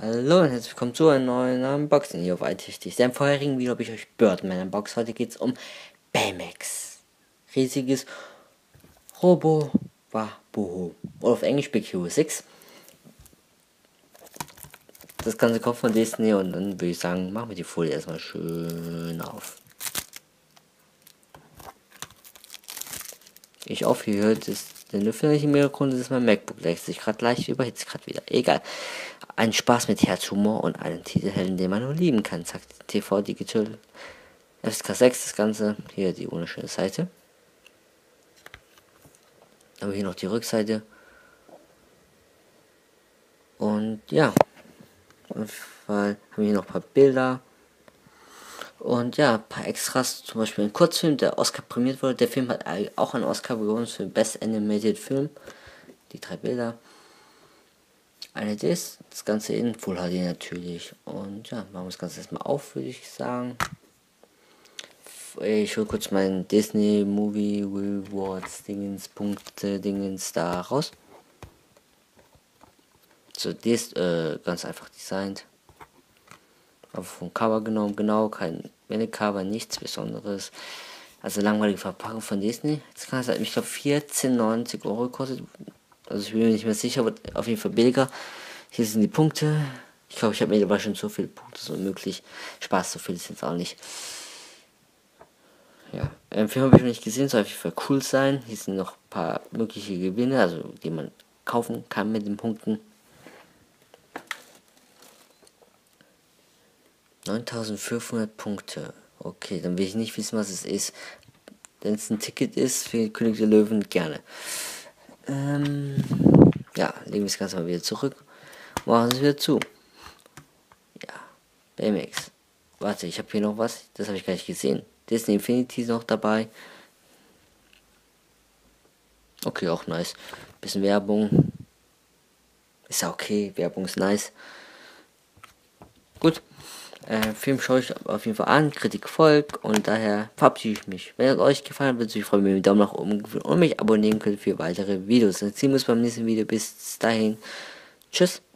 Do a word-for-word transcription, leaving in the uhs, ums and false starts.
Hallo und herzlich willkommen zu einem neuen Unboxing hier auf iTunes. Im vorherigen Video habe ich euch Birdman unboxed. Heute geht es um Baymax. Riesiges Robo Waboho. Oder auf Englisch Big Hero sechs. Das Ganze kommt von Disney und dann würde ich sagen, machen wir die Folie erstmal schön auf. Ich aufgehört ist den Lüfter nicht im Hintergrund, das ist mein MacBook, der sich gerade leicht überhitzt gerade wieder. Egal. Ein Spaß mit Herzhumor und einen Titelhelden, den man nur lieben kann, sagt T V Digital F S K sechs. Das Ganze, hier die wunderschöne Seite. Dann haben wir hier noch die Rückseite. Und ja, auf jeden Fall haben wir hier noch ein paar Bilder. Und ja, ein paar Extras, zum Beispiel ein Kurzfilm, der Oscar prämiert wurde. Der Film hat auch einen Oscar gewonnen für Best Animated Film. Die drei Bilder. Eine Disc, das Ganze in Full H D natürlich. Und ja, machen wir das Ganze erstmal auf, würde ich sagen. Ich hole kurz meinen Disney Movie Rewards Dingens, Punkte Dingens da raus. So, die ist äh, ganz einfach designt. Aber vom Cover genommen, genau, kein Cover, nichts Besonderes. Also langweilige Verpackung von Disney. Jetzt kann es halt, ich glaube, vierzehn neunzig Euro kostet. Also ich bin mir nicht mehr sicher, aber auf jeden Fall billiger. Hier sind die Punkte. Ich glaube, ich habe mir dabei schon so viele Punkte so möglich. Spaß, so viel ist jetzt auch nicht. Ja, ähm, Film habe ich noch nicht gesehen, soll auf jeden Fall cool sein. Hier sind noch ein paar mögliche Gewinne, also die man kaufen kann mit den Punkten. neuntausendfünfhundert Punkte. Okay, dann will ich nicht wissen, was es ist. Wenn es ein Ticket ist für König der Löwen, gerne. Ähm, ja, legen wir das Ganze mal wieder zurück. Machen es wieder zu. Ja, Baymax. Warte, ich habe hier noch was. Das habe ich gar nicht gesehen. Disney Infinity ist noch dabei. Okay, auch nice. Bisschen Werbung. Ist ja okay, Werbung ist nice. Gut. Äh, Film schaue ich auf jeden Fall an, Kritik folgt und daher verabschiede ich mich. Wenn es euch gefallen hat, würde ich mich freuen, wenn ihr einen Daumen nach oben und mich abonnieren könnt für weitere Videos. Dann sehen wir uns beim nächsten Video. Bis dahin. Tschüss.